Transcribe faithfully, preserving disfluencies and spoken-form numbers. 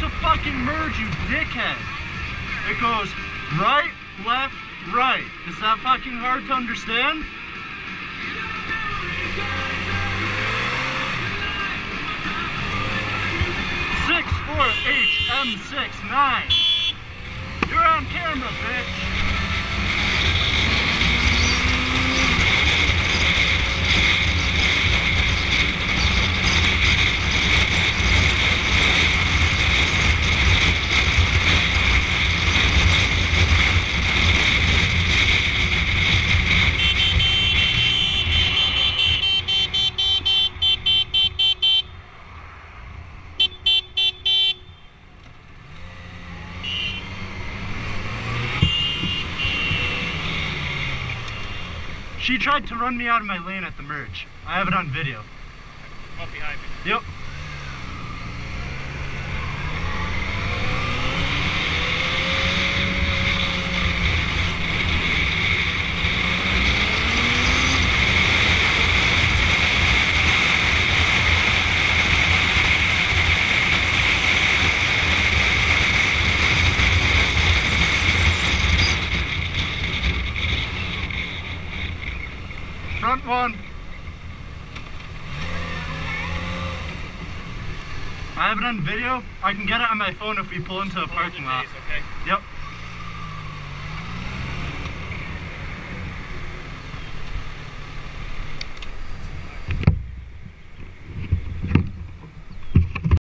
a fucking merge, you dickhead. It goes right, left, right. Is that fucking hard to understand? six four H M six nine. You're on camera, bitch. She tried to run me out of my lane at the merge. I have it on video. Up behind me. Yep. Front one. I have it on video. I can get it on my phone if we pull into a parking lot. Okay. Yep.